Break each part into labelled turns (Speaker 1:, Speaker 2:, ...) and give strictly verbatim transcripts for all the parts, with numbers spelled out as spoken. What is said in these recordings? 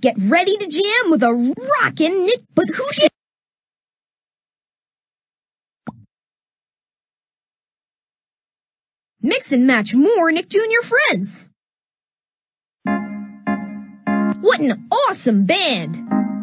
Speaker 1: Get ready to jam with a rockin' Nick, but who should... Mix and match more Nick Junior friends. What an awesome band!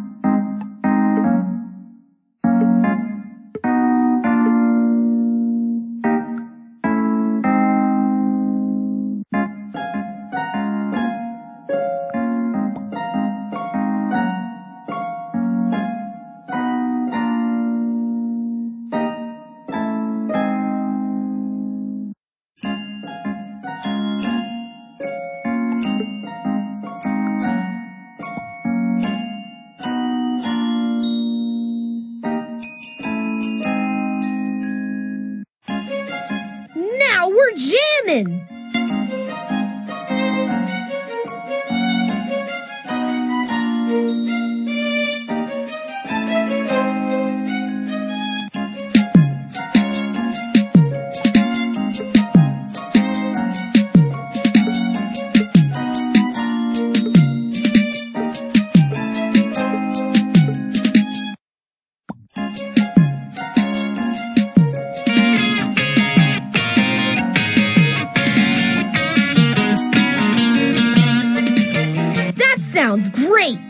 Speaker 1: Now we're jamming! Sounds great!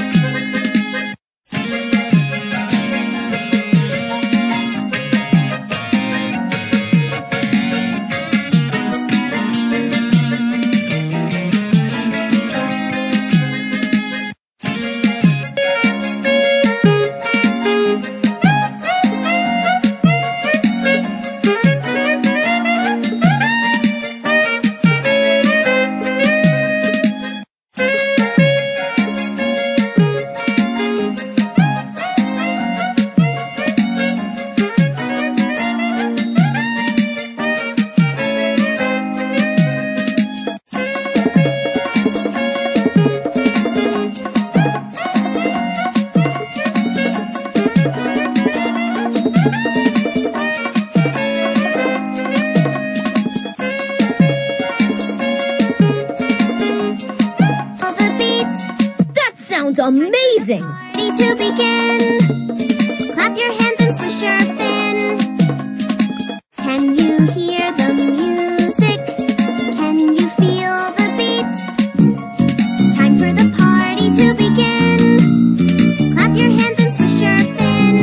Speaker 1: Sounds amazing!
Speaker 2: Ready to begin. Clap your hands and swish your fin. Can you hear the music? Can you feel the beat? Time for the party to begin. Clap your hands and swish your fin.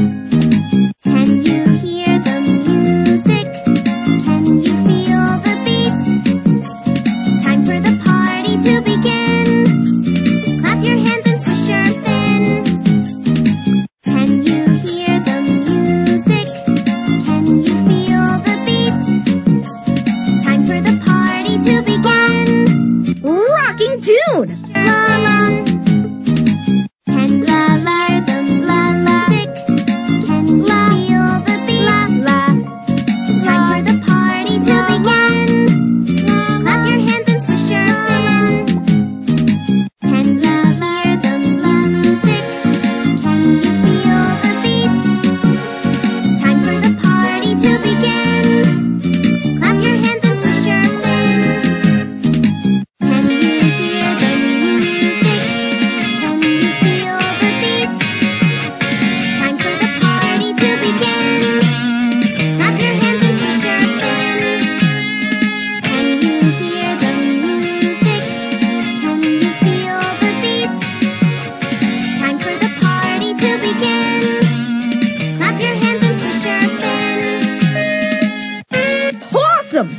Speaker 2: Can you hear the music? Can you feel the beat? Time for the party to begin. Clap your hands and swish your fin. Can you hear the music? Can you feel the beat? Time for the party to begin.
Speaker 1: Rocking tune!
Speaker 2: La la. Can la la the la la music? Can you feel the beat? La la. Time for the party to begin. Clap your hands and swish your fin. Can you hear the music? Can you feel the beat? Time for the party to begin. Clap your hands and swish your fin. Can you hear the music? Can you feel the beat? Time for the party to begin. Clap your hands and swish your fin. Can you hear the music? Can you feel the beat? Time for the party to begin. Clap your hands and swish your fin.
Speaker 1: Awesome!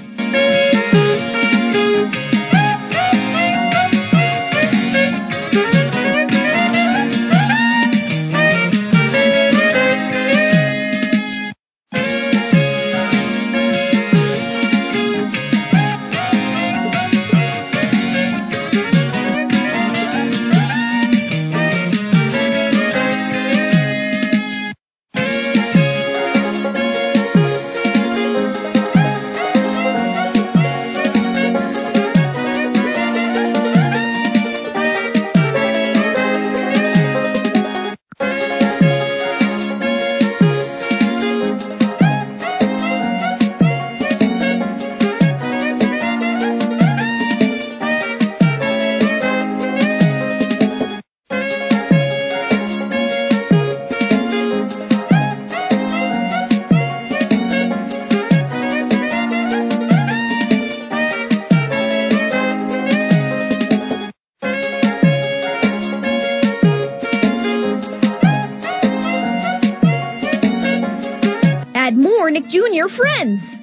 Speaker 1: Junior friends.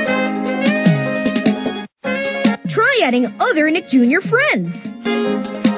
Speaker 1: Try adding other Nick Junior friends.